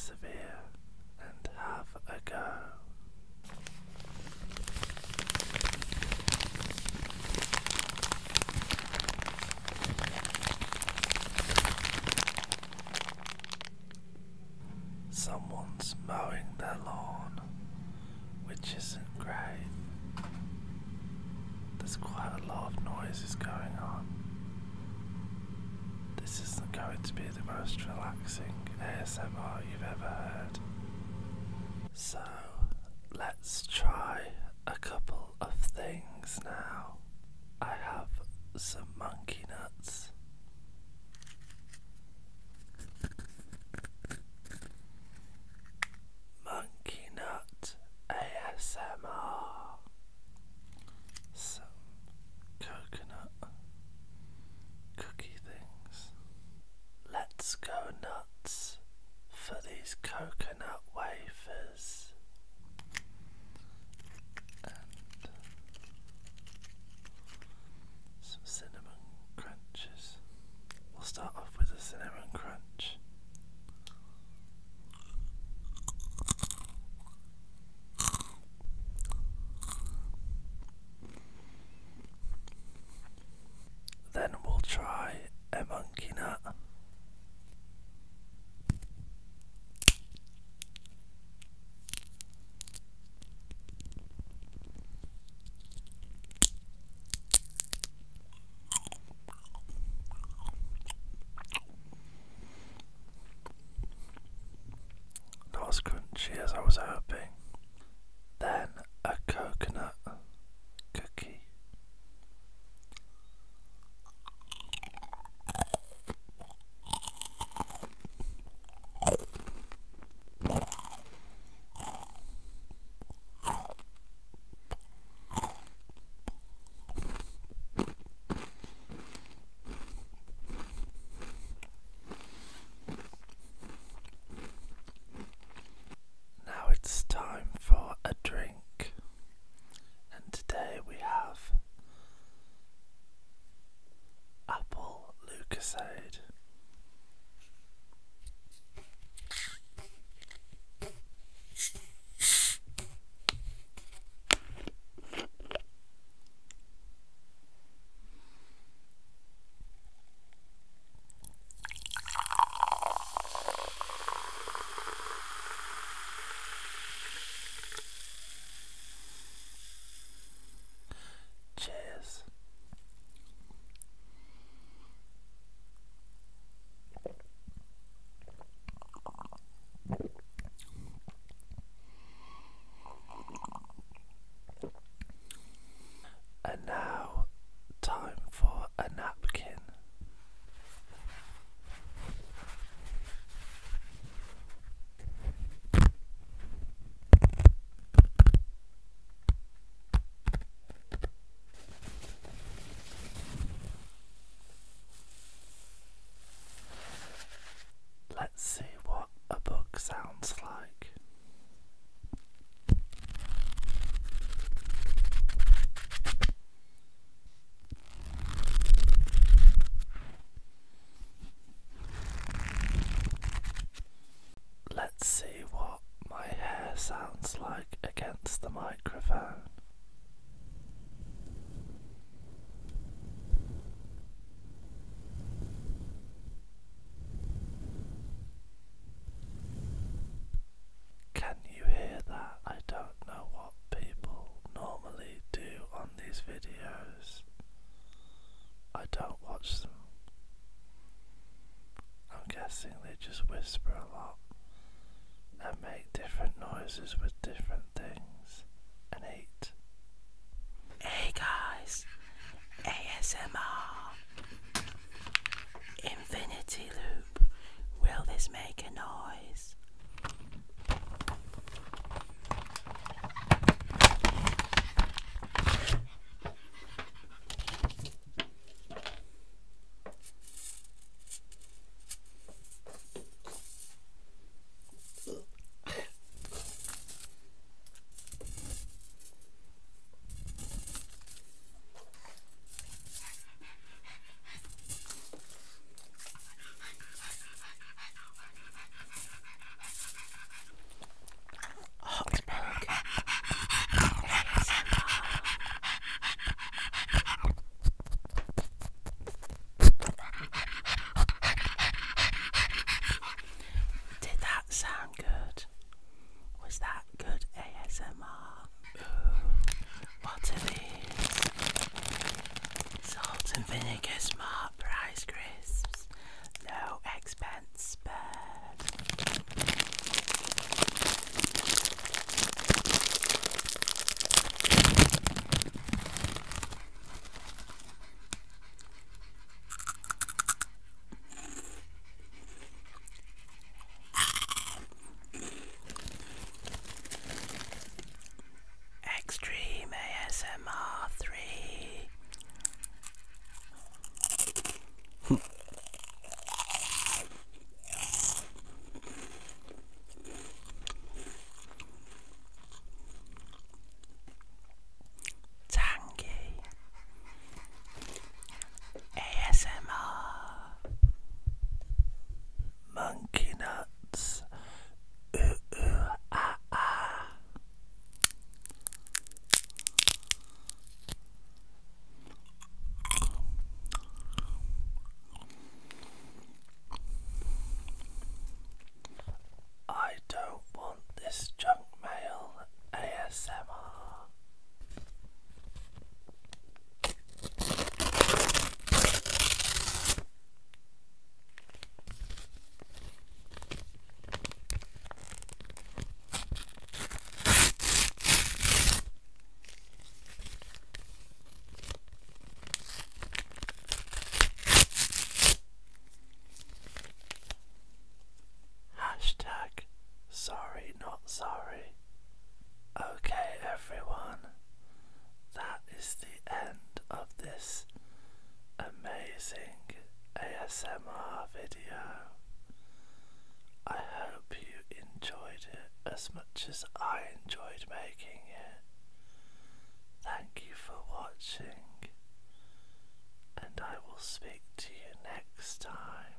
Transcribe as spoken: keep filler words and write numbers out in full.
persevere and have a go. Someone's mowing their lawn, which isn't great. There's quite a lot of noises going on. This isn't going to be the most relaxing A S M R you've ever heard. So, let's try a couple of things now. I have some monkey nuts. Monkey nut A S M R. Some coconut cookie things. Let's go nuts for these coconut wafers. And some cinnamon crunches. We'll start off with a cinnamon crunch. Then we'll try a monkey nut. Not as crunchy as I was hoping. Then a coconut cookie. Now it's time for a drink, and today we have apple Lucasade. Cheers. And now, time for a napkin. Let's see what a book sounds like. Let's see what my hair sounds like against the microphone. Can you hear that? I don't know what people normally do on these videos. I don't watch them. I'm guessing they just whisper a lot and make different noises with different things and eat. Hey guys, A S M R. Infinity loop. Will this make a noise? is Junk Mail A S M R. Hashtag sorry not sorry. Okay everyone, that is the end of this amazing A S M R video. I hope you enjoyed it as much as I enjoyed making it. Thank you for watching, and I will speak to you next time.